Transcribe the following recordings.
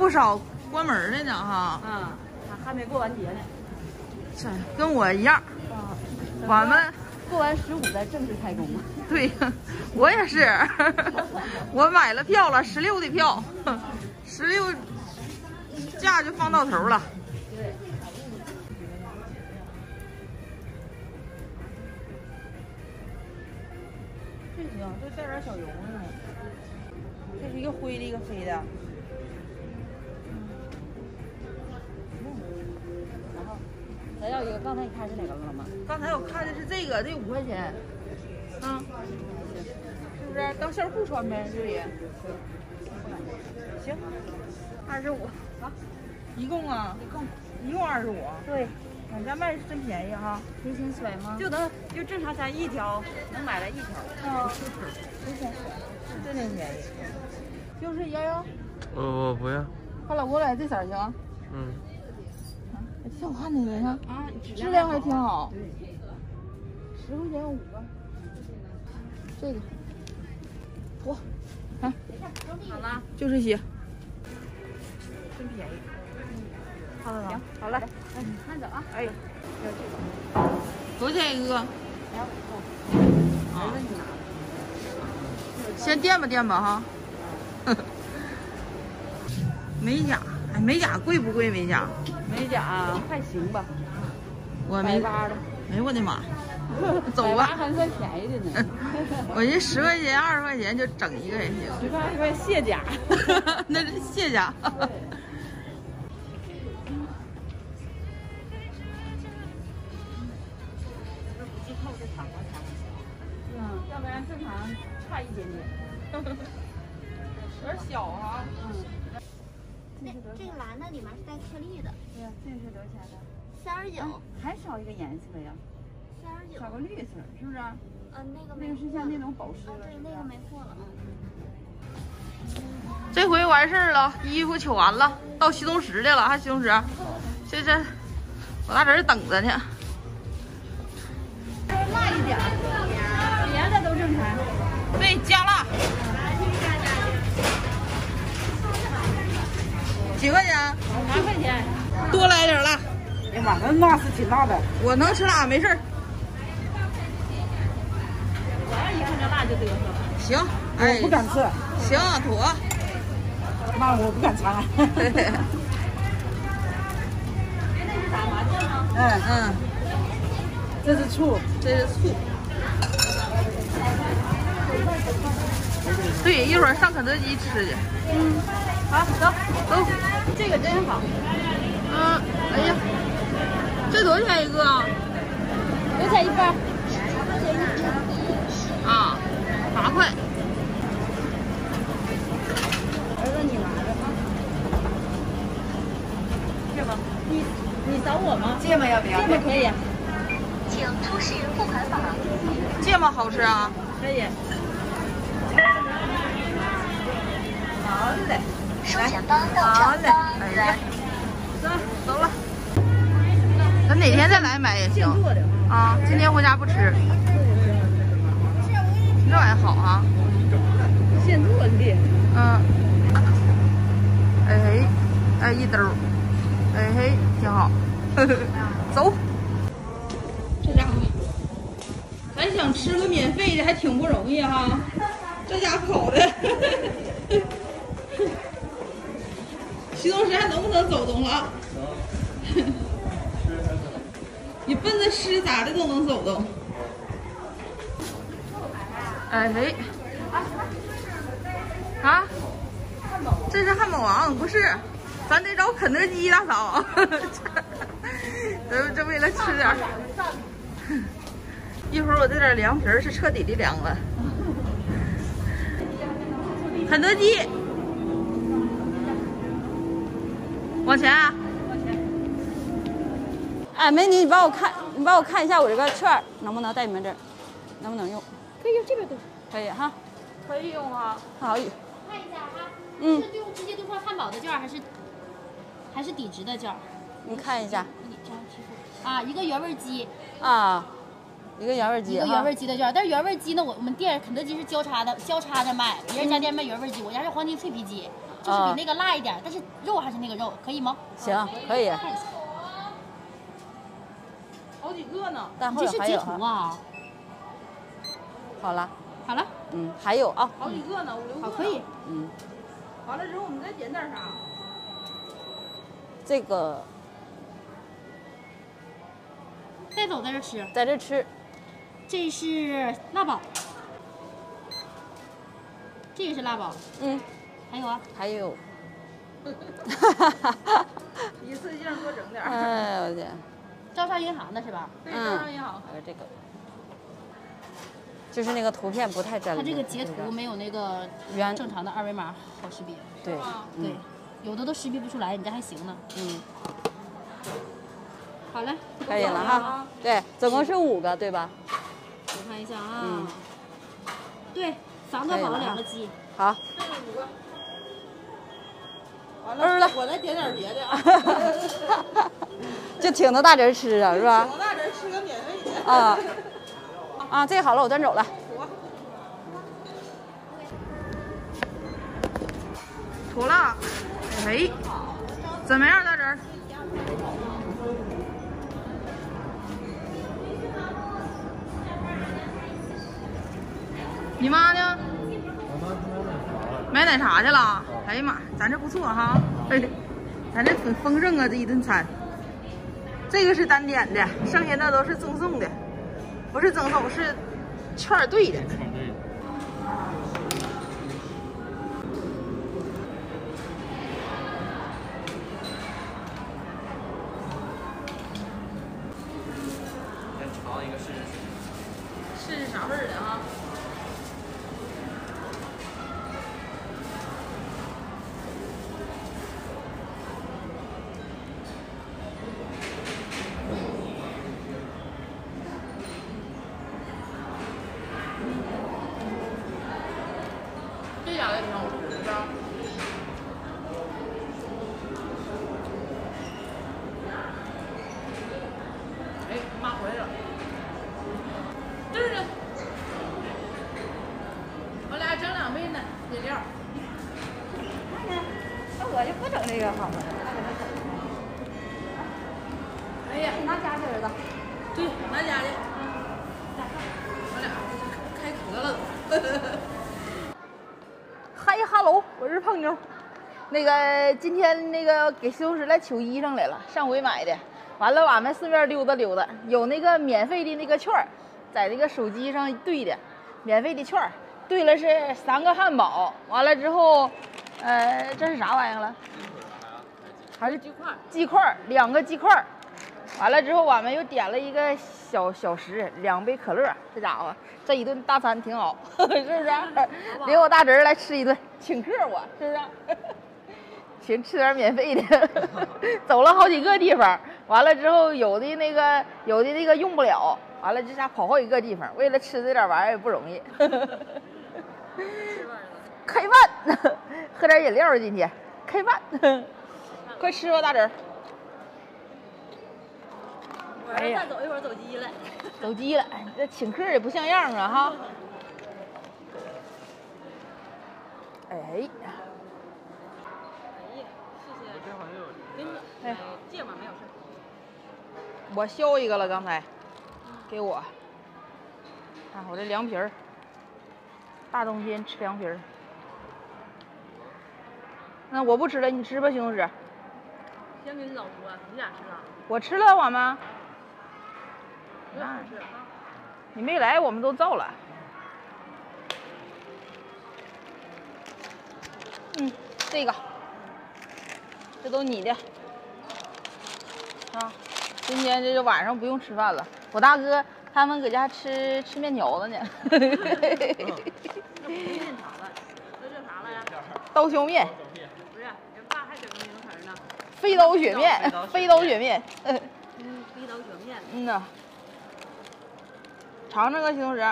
不少关门的呢哈。 嗯，还没过完节呢。 这跟我一样。 啊， 我们过完15再正式开工。 对，我也是，我买了票了，16的票，16假就放到头了。 对。这行，这带点小油呢。这是一个灰的，一个黑的。然后咱要一个，刚才你看是哪个了吗？ 刚才我看的是这个，这5块钱。啊，是不是当校裤穿呗？这里。行，25。啊，一共啊？一共25。 对。 俺家卖真便宜哈， 随心甩吗？就正常咱一条能买来1条。 啊， 随心甩是真的便宜。就是111。 我不要。 看老公来这色儿行？ 嗯。 挺好看的，你看啊， 质量还挺好。10块钱5个。这个，哇，看， 好了， 就这些，真便宜。好了， 行，好嘞，慢走啊。 哎呦，多少钱一个？啊，先垫吧哈。美甲，哎，美甲贵不贵？美甲还行吧。 我没， 八的。 哎我的妈！走吧， 还算便宜的呢。 我这10块钱、20块钱就整一个也行。 10块卸甲， 那是卸甲。 要不然正常差一点点。 有点小哈。 这个蓝的里面是带颗粒的。 对呀，这是多少钱的 ？39。 还少一个颜色呀。 39。 少个绿色，是不是？ 那个是像那种宝石。 对，那个没货了。 这回完事儿了，衣服取完了，到西红柿的了，还西红柿。这我大侄等着呢。 辣一点，别的都正常。 对，加辣。几块钱 ？8块钱。 多来点辣。 哎呀妈，那是挺辣的。 我能吃辣，没事儿。 我要一看这辣就嘚瑟了。 行，哎， 我不敢吃。 行，妥。 妈，我不敢尝。打麻酱吗？这是醋， 对，一会儿上肯德基吃去。 好，走。这个真好。 哎呀，这多少钱一个啊 ？5钱1份。 啊，8块。 儿子，你拿着啊。这吗？你找我吗？芥末要不要？芥末可以。 请出示付款码。 芥末好吃啊？ 可以。好嘞。 收钱包到账单。 哎呀，走了。咱哪天再来买也行。啊，今天回家不吃。这玩意好啊。 现做的。 哎，一兜，哎嘿，挺好。走。这家伙，咱想吃个免费的还挺不容易哈。这家跑的。西红柿还能不能走动了？你奔着吃咋的都能走动。哎嘿，啊，这是汉堡王，不是，咱得找肯德基大嫂。这为了吃点。一会儿我这点凉皮是彻底的凉了。肯德基。往前啊！ 哎，美女，你帮我看一下我这个券能不能在你们这儿，能不能用？可以用这边对，可以哈， 可以用哈。 好。 看一下哈，是直接兑换汉堡的券还是抵值的券？ 你看一下。 啊，一个原味鸡。 啊，一个原味鸡。 一个原味鸡的券，但是原味鸡呢，我们店肯德基是交叉的卖，别人家店卖原味鸡，我家是黄金脆皮鸡。 就是比那个辣一点，但是肉还是那个肉，可以吗？ 行，可以。 看一下， 好几个呢。 但后这是截面还有图啊。 好了， 好了， 还有啊。 好几个呢，5、6个。 好，可以。 完了之后我们再点点啥？ 这个带走在这吃。 在这吃。 这是辣宝，这也是辣宝。还有啊。 还有。 一次性多整点。 哎呦我天！ 招商银行的是吧？ 对，招商银行。 还有这个，就是那个图片不太真。 它这个截图没有那个正常的二维码好识别。 对对，有的都识别不出来，你这还行呢。好嘞， 可以了哈。对，总共是5个，对吧？ 我看一下啊。对，3个宝，2个鸡。 好。 这是5个。完了，我再点点别的啊。 就挺着大人吃啊，是吧？ 挺着大人吃个免费的。 这个好了，我端走了。 妥了。哎，怎么样，大人？你妈呢？买奶茶去了。哎呀妈，咱这不错哈，咱这挺丰盛啊，这一顿餐。这个是单点的，剩下的都是赠送的，不是赠送，是券兑的。 先尝一个试试。 试试啥味儿的哈？这俩也挺好吃的，是吧？哎，妈回来了。这是。我俩整2杯呢饮料。 那我就不整这个好了。 哎呀， 拿家去儿子。 对，拿家去。我俩开渴了都。嗨哈喽，我是胖妞。那个今天那个给西红柿来取衣裳来了，上回买的。完了，俺们顺便溜达溜达，有那个免费的那个券儿，在那个手机上兑的，免费的券儿，兑了是3个汉堡。完了之后，这是啥玩意儿了？还是鸡块？鸡块，2个鸡块。完了之后，俺们又点了一个小食，2杯可乐。这家伙，这一顿大餐挺好，是不是？领我大侄儿来吃一顿，请客我，是不是？请吃点免费的，走了好几个地方。完了之后，有的那个用不了，完了这下跑好几个地方，为了吃这点玩意儿也不容易。开饭，喝点饮料今天开饭，快吃吧，大侄儿。哎呀， 再走一会儿走鸡了。 走鸡了，这请客也不像样啊哈。哎呀， 谢谢。给你芥末没有事。 我削一个了，刚才给我。看我这凉皮儿，大冬天吃凉皮儿。那我不吃了，你吃吧，西红柿。 先给你老说，你俩吃了？ 我吃了，我们。 不让吃啊。 你没来，我们都造了。这个，这都你的。啊，今天这个晚上不用吃饭了。我大哥他们搁家吃面条子呢。 面条子，这叫啥来呀？ 刀削面。 不是，人爸还整个名词呢。 飞刀雪面，飞刀雪面。 飞刀雪面。 呐。尝尝个西红柿。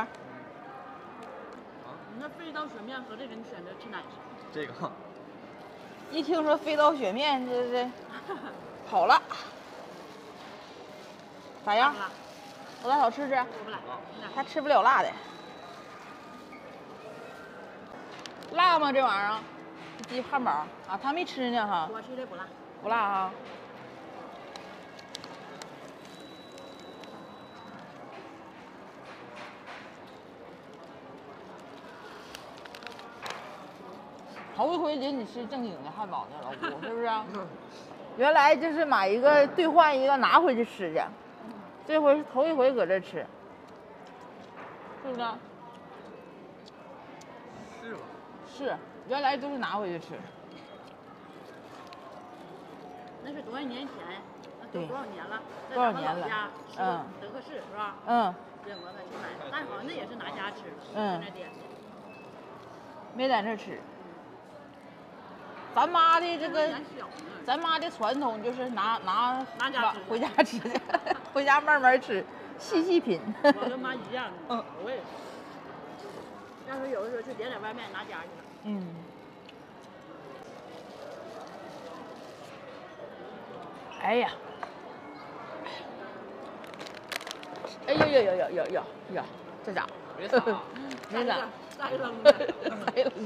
你那飞刀雪面和这个，你选择吃哪个？ 这个。 一听说飞刀雪面，这好了。咋样？我大嫂吃吃。 我不来。 他吃不了辣的。辣吗？这玩意儿？ 鸡汉堡啊，他没吃呢哈。 我吃的不辣。 不辣哈。头一回领你吃正经的汉堡呢，老姑是不是？原来就是买一个兑换一个拿回去吃去，这回是头一回搁这吃，是不是？ 是吧？ 是，原来都是拿回去吃。 那是多少年前？ 对多少年了？ 多少年了？ 德克士是吧？ 嗯。 对，我在去买，但好像那也是拿家吃， 嗯。 在那点的。 没在那吃。咱妈的这个，咱妈的传统就是拿家吃， 回家吃，回家慢慢吃，细细品。 我跟妈一样，我也是。要是有的时候去点外卖拿家去了。 嗯。哎呀！哎呦，这家伙没啥， 没啥， 再扔的， 再扔。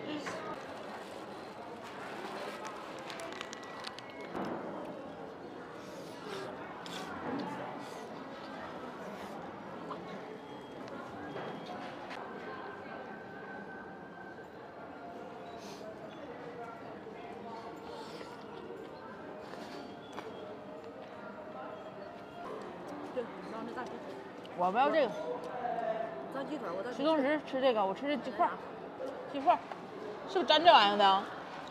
我不要这个。 炸鸡腿，我徐东石吃这个，我吃这鸡块。鸡块，是不是沾这玩意儿的？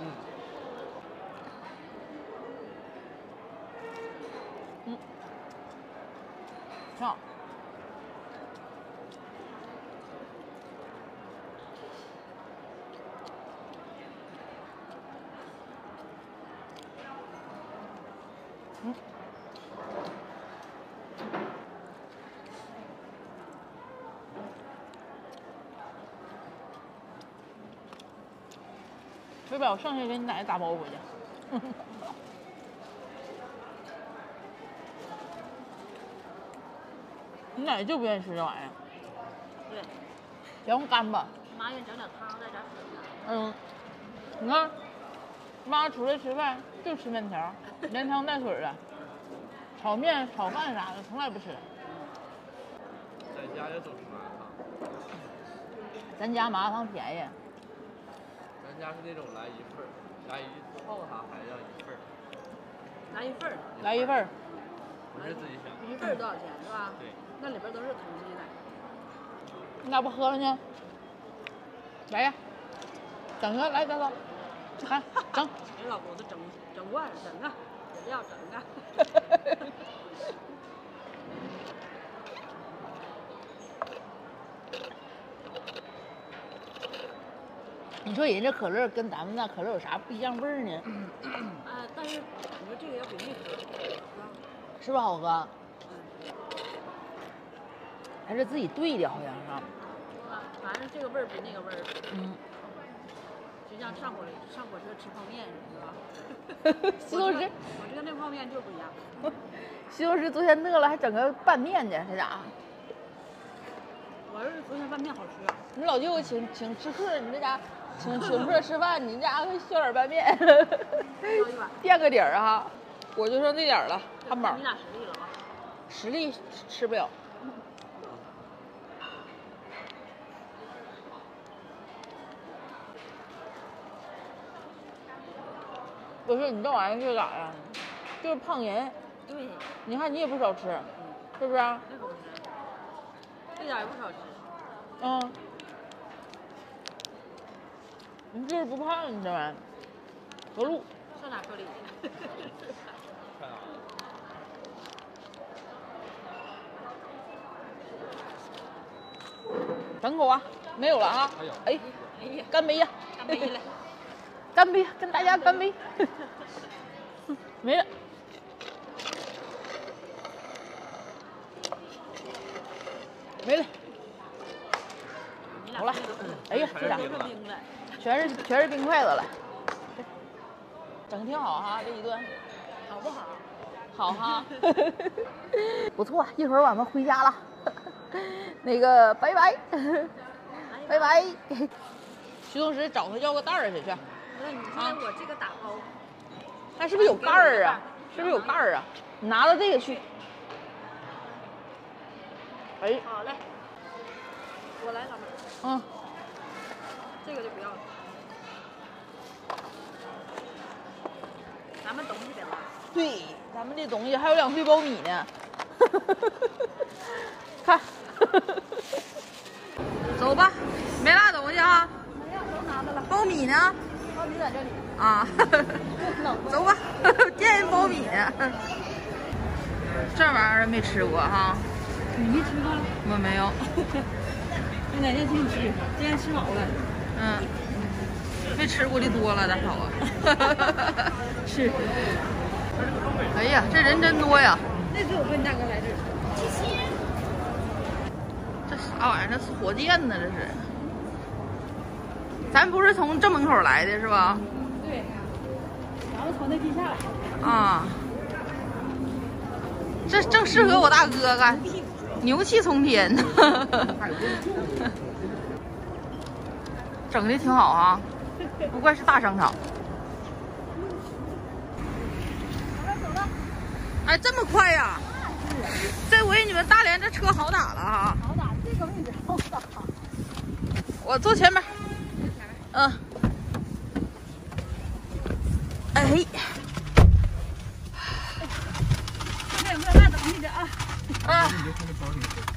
挺好。要不然我剩下给你奶奶打包回去。你奶奶就不愿意吃这玩意儿。 对。 嫌干巴。 妈愿整点汤在这吃。 嗯。你看，妈出来吃饭就吃面条，连汤带水的，炒面、炒饭啥的从来不吃。 在家就总吃麻辣烫。 咱家麻辣烫便宜。 咱家是那种来一份儿，来一套啥还要一份儿。 来一份儿。 来一份儿。 不是自己选。 一份儿多少钱是吧？ 对。 那里边都是统计的。 你咋不喝了呢？来呀，整个来，大嫂，看整。 给老公子整惯了，整啊，饮料整啊。 你说人家可乐跟咱们那可乐有啥不一样味儿呢？ 但是感觉这个要比那个是不是好喝？还是自己兑的，好像是。 反正这个味儿比那个味儿。就像上火车吃泡面是吧？ 西红柿。 我这个那泡面就不一样。 西红柿昨天饿了还整个拌面呢，这家伙。 我是昨天拌面好吃。 你老舅请吃客，你这家请客吃饭，你家伙小点拌面，垫个底儿哈。我就剩这点儿了，汉堡。 你俩实力了吧？ 实力吃不了。不是你这玩意儿是咋呀？就是胖人。 对。 你看你也不少吃，是不是？ 那可不是，这点也不少吃。 嗯。你就是不胖，你这玩意儿。走路。 上哪搁里？ 看哪？ 整口啊，没有了啊。 还有。 哎呀，干杯呀！ 干杯了。 干杯，跟大家干杯。没了。没了。好了。哎呀，这俩全是冰筷子了。整挺好哈，这一顿。 好不好？ 好哈。不错，一会儿我们回家了。那个，拜拜。拜拜。徐同学找他要个袋儿去。 了，你现在我这个打包， 它是不是有盖儿啊？是不是有盖儿啊？你拿到这个去。哎， 好嘞，我来，老妹儿。 嗯， 这个就不要了。咱们东西得拉。 对，咱们这东西还有2岁苞米呢。看，走吧，没拉东西啊。 没有，都拿着了。 苞米呢？ 苞米在这里。 啊，走吧，见人苞米呢。这玩意儿没吃过哈。 你没吃过？ 我没有。 我哪天请你吃，今天吃好了。 嗯，没吃过的多了，大嫂啊。 是。 哎呀，这人真多呀！ 那次我跟你大哥来这儿。 这啥玩意儿？这是火箭呢？这是？咱不是从正门口来的是吧？ 对。然后从那地下来。 啊。这正适合我大哥干，牛气冲天。整的挺好啊，不怪是大商场。哎，这么快呀！这回你们大连这车好打了哈。 好打，这个位置好打。 我坐前面。嗯。哎。 这有没有拉东西的啊？ 啊。